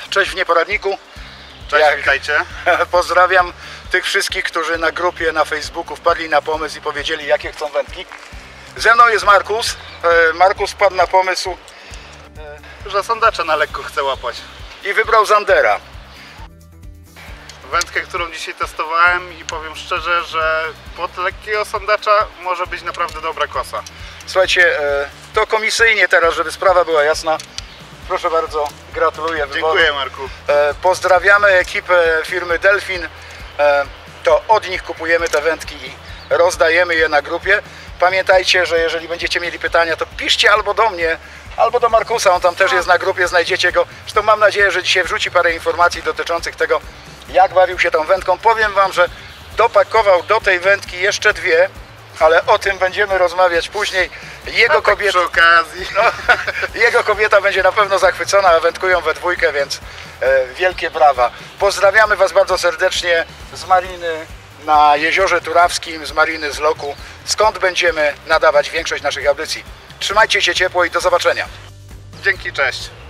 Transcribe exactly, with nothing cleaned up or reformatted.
Cześć w nieporadniku. Cześć, Jak... witajcie. Pozdrawiam tych wszystkich, którzy na grupie na Facebooku wpadli na pomysł i powiedzieli, jakie chcą wędki. Ze mną jest Markus. Markus wpadł na pomysł, że sondacze na lekko chcę łapać. I wybrał Zandera. Wędkę, którą dzisiaj testowałem i powiem szczerze, że pod lekkiego sondacza może być naprawdę dobra kosa. Słuchajcie, to komisyjnie teraz, żeby sprawa była jasna. Proszę bardzo, gratuluję wyboru. Dziękuję, Marku. Pozdrawiamy ekipę firmy Delfin. To od nich kupujemy te wędki i rozdajemy je na grupie. Pamiętajcie, że jeżeli będziecie mieli pytania, to piszcie albo do mnie, albo do Markusa, on tam też jest na grupie, znajdziecie go. Zresztą mam nadzieję, że dzisiaj wrzuci parę informacji dotyczących tego, jak bawił się tą wędką. Powiem wam, że dopakował do tej wędki jeszcze dwie, ale o tym będziemy rozmawiać później. Jego, tak kobieta, przy okazji. no, jego kobieta będzie na pewno zachwycona, a wędkują we dwójkę, więc e, wielkie brawa. Pozdrawiamy was bardzo serdecznie z mariny na Jeziorze Turawskim, z mariny z Loku, skąd będziemy nadawać większość naszych audycji. Trzymajcie się ciepło i do zobaczenia. Dzięki, cześć.